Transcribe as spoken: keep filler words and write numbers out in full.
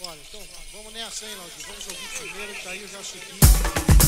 Olha, então vamos nessa, hein, Laudinho? Vamos ouvir primeiro, que aí eu já subi.